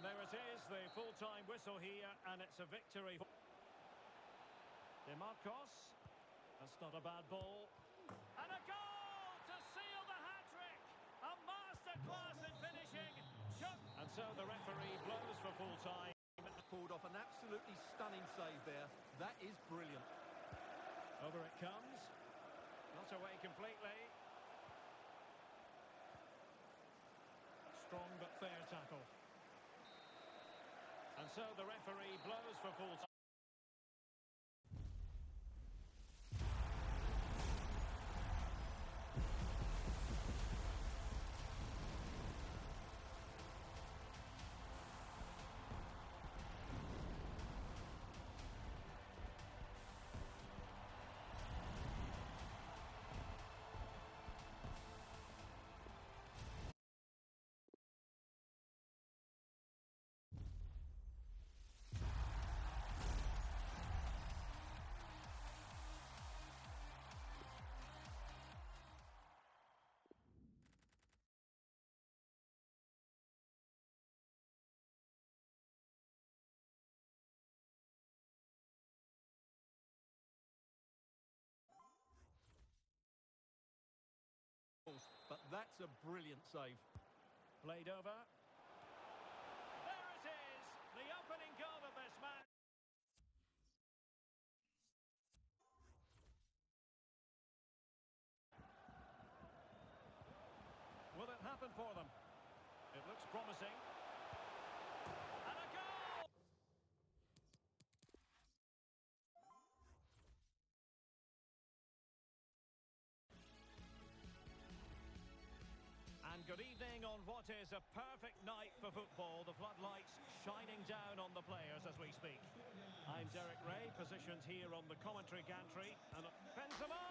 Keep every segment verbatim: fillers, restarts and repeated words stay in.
And there it is, the full-time whistle here, and it's a victory. DeMarcos. That's not a bad ball. And a goal to seal the hat-trick. A masterclass in finishing. Just and so the referee blows for full-time. Pulled off an absolutely stunning save there. That is brilliant. Over it comes. Not away completely. Strong but fair tackle. And so the referee blows for full time. But that's a brilliant save. Played over. There it is, the opening goal of this match. Will it happen for them? It looks promising. And a goal! And good evening on what is a perfect night for football. The floodlights shining down on the players as we speak. I'm Derek Ray, positioned here on the commentary gantry. And Benzema!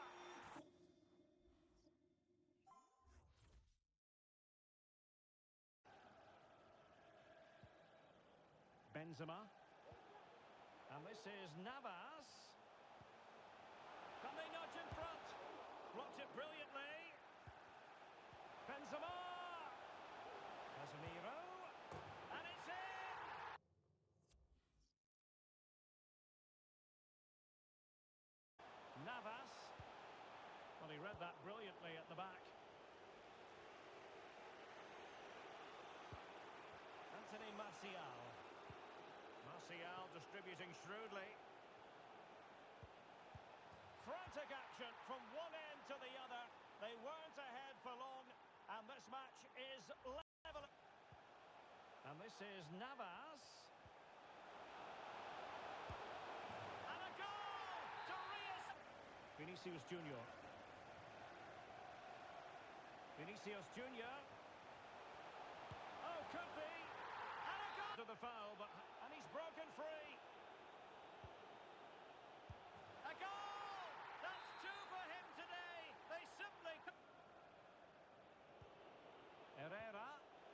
Benzema. And this is Navas. Can they nudge in front? Blocked it brilliantly. Benzema! Casemiro. And it's in! Navas. Well, he read that brilliantly at the back. Anthony Martial. Martial distributing shrewdly. Frantic action from one end to the other. They weren't ahead for long, and this match is level. And this is Navas. And a goal to Rios. Vinicius Junior. Vinicius Junior. Oh, could be. And a goal to the foul, but and he's broken free. A goal! That's two for him today. They simply... Herrera.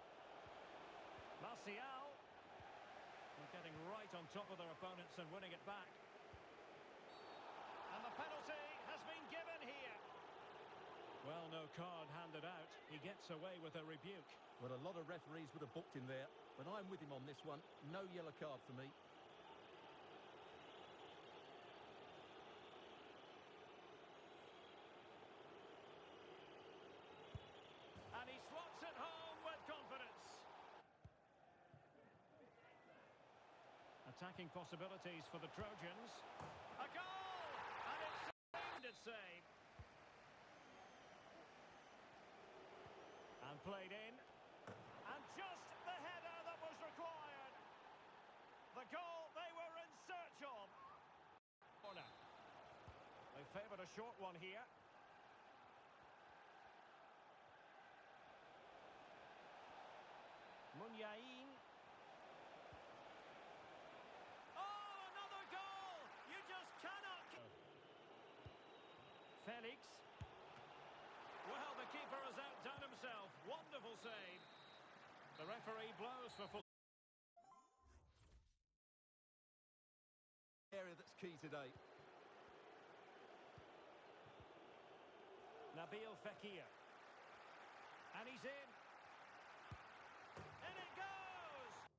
Martial. They're getting right on top of their opponents and winning it back. And the penalty has been given here. Well, no card handed out. He gets away with a rebuke. Well, a lot of referees would have booked him there, but I'm with him on this one. No yellow card for me. And he slots it home with confidence. Attacking possibilities for the Trojans. A goal! And it's saved, it's saved. And played in. And just the header that was required. The goal they were in search of. Corner. They favoured a short one here. Munyain. Oh, another goal! You just cannot... Felix. Well, the keeper has outdone himself. Wonderful save. The referee blows for full... Area that's key today. Nabil Fekir. And he's in. And it goes!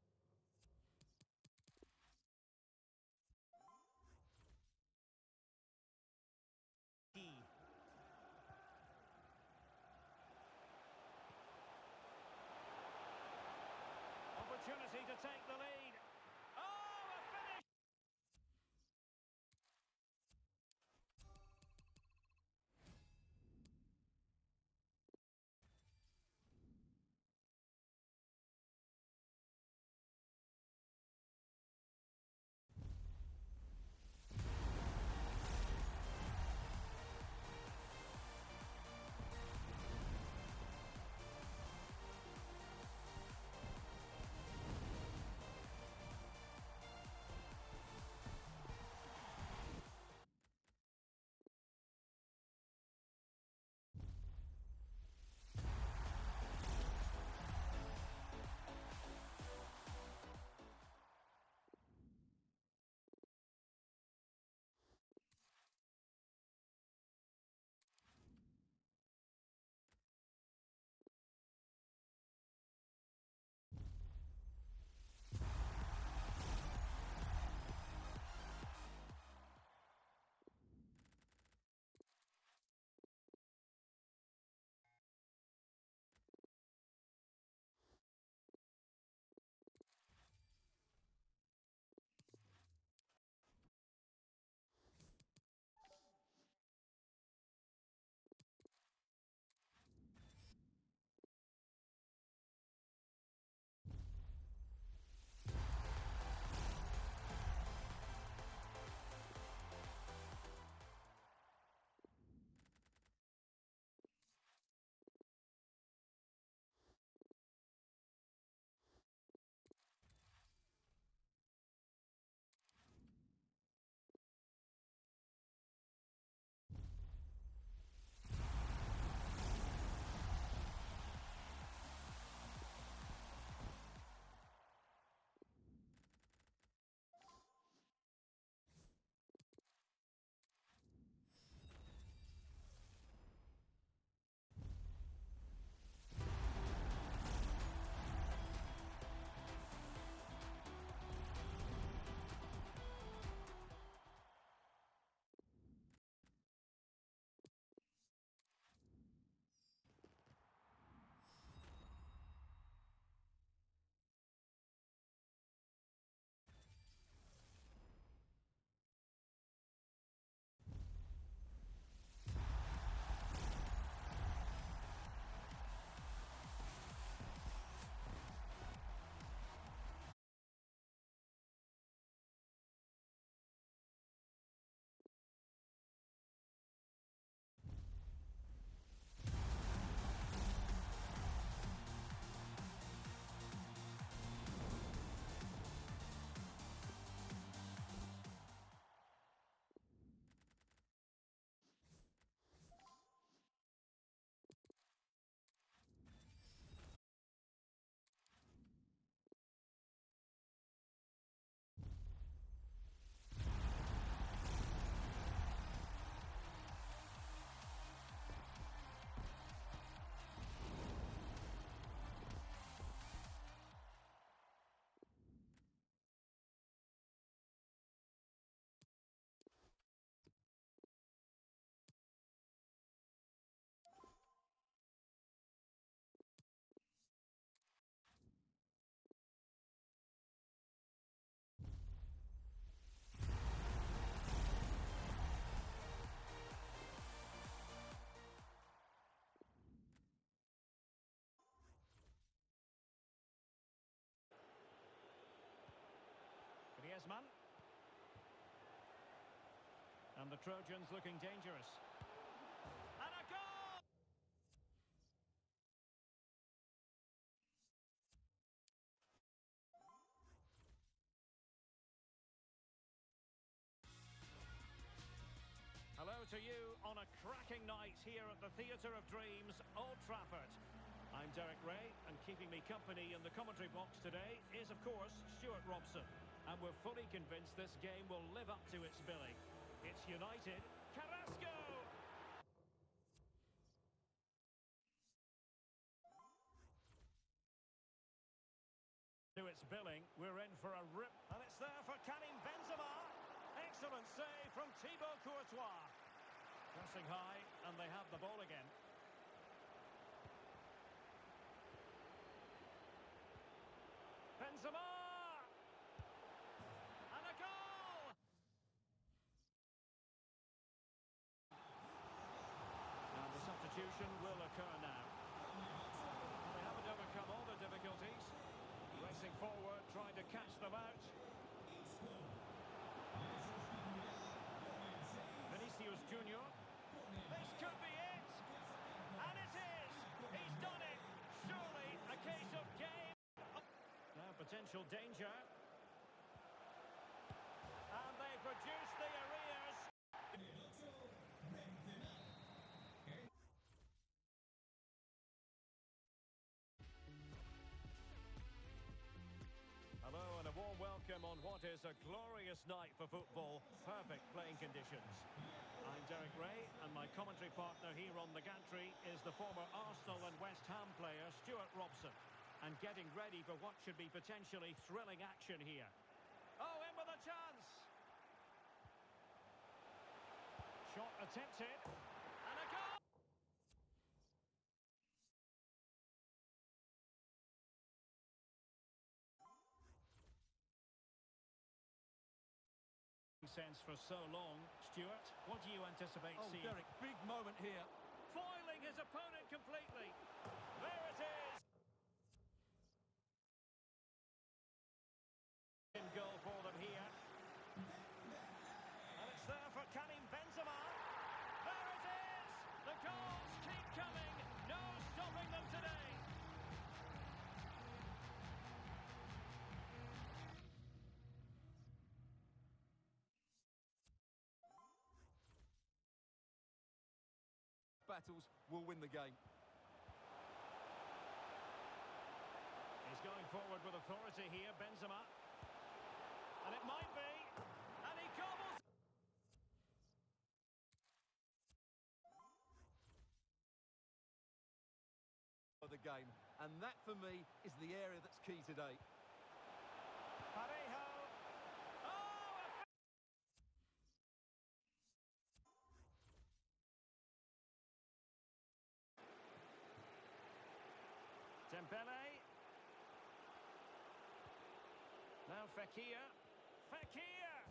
Griezmann. And the Trojans looking dangerous. And a goal! Hello to you on a cracking night here at the Theatre of Dreams, Old Trafford. I'm Derek Ray, and keeping me company in the commentary box today is, of course, Stuart Robson. And we're fully convinced this game will live up to its billing. It's United. Carrasco! To its billing, we're in for a rip. And it's there for Karim Benzema. Excellent save from Thibaut Courtois. Pressing high, and they have the ball again. Benzema! And a goal! And the substitution will occur now. They haven't overcome all the difficulties. Racing forward, trying to catch them out. Vinicius Junior. This could be it! And it is! He's done it! Surely a case of game. Now potential danger. And they produce the arrears. Hello and a warm welcome on what is a glorious night for football. Perfect playing conditions. I'm Derek Ray, and my commentary partner here on the gantry is the former Arsenal and West Ham player Stuart Robson. And getting ready for what should be potentially thrilling action here. Oh, in with a chance! Shot attempted. And a goal! Sense for so long. Stuart, what do you anticipate Oh, seeing? Derek, big moment here. Foiling his opponent completely. There it is. In goal for them here. And it's there for Karim Benzema. There it is. The goals keep coming. No stopping them today. Battles will win the game. He's going forward with authority here, Benzema. And it might be. And he gobbles. For the game. And that, for me, is the area that's key today. Parejo. Oh, a Dembele. Now Fekir. Fekir!